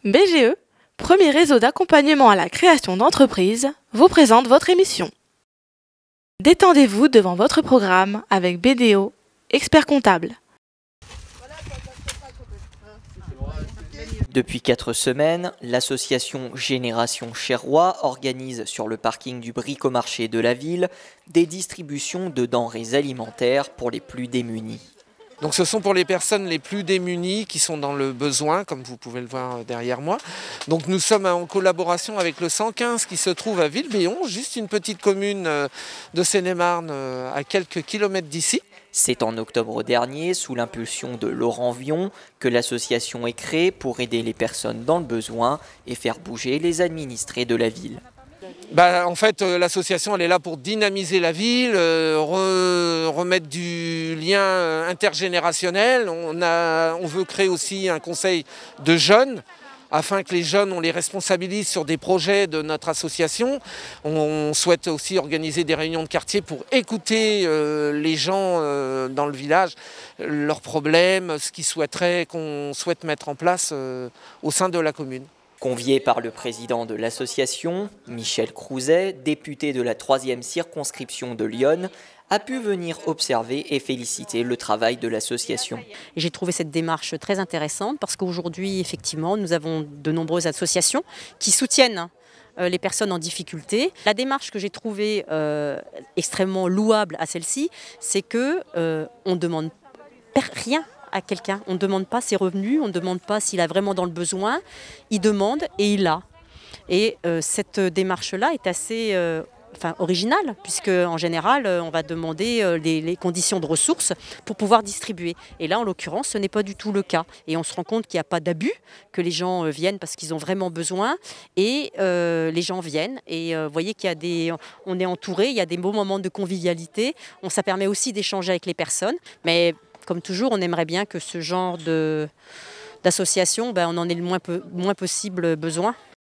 BGE, premier réseau d'accompagnement à la création d'entreprises, vous présente votre émission. Détendez-vous devant votre programme avec BDO, expert comptable. Depuis 4 semaines, l'association Génération Cherrois organise sur le parking du Bricomarché de la ville des distributions de denrées alimentaires pour les plus démunis. Donc ce sont pour les personnes les plus démunies qui sont dans le besoin, comme vous pouvez le voir derrière moi. Donc nous sommes en collaboration avec le 115 qui se trouve à Villebéon, juste une petite commune de Seine-et-Marne à quelques kilomètres d'ici. C'est en octobre dernier, sous l'impulsion de Laurent Vion, que l'association est créée pour aider les personnes dans le besoin et faire bouger les administrés de la ville. En fait, l'association elle est là pour dynamiser la ville, remettre du lien intergénérationnel. On veut créer aussi un conseil de jeunes, afin que les jeunes, on les responsabilise sur des projets de notre association. On souhaite aussi organiser des réunions de quartier pour écouter les gens dans le village, leurs problèmes, ce qu'ils souhaiteraient, qu'on souhaite mettre en place au sein de la commune. Convié par le président de l'association, Michel Crouzet, député de la 3e circonscription de Lyon, a pu venir observer et féliciter le travail de l'association. J'ai trouvé cette démarche très intéressante parce qu'aujourd'hui, effectivement, nous avons de nombreuses associations qui soutiennent les personnes en difficulté. La démarche que j'ai trouvée extrêmement louable à celle-ci, c'est qu'on ne demande rien à quelqu'un. On ne demande pas ses revenus, on ne demande pas s'il a vraiment dans le besoin. Il demande et il a. Et cette démarche-là est assez originale, puisque en général, on va demander les conditions de ressources pour pouvoir distribuer. Et là, en l'occurrence, ce n'est pas du tout le cas. Et on se rend compte qu'il n'y a pas d'abus, que les gens viennent parce qu'ils ont vraiment besoin. Et les gens viennent. Et vous voyez on est entouré, il y a des beaux moments de convivialité. Ça permet aussi d'échanger avec les personnes. Mais comme toujours, on aimerait bien que ce genre d'association, on en ait le moins possible besoin.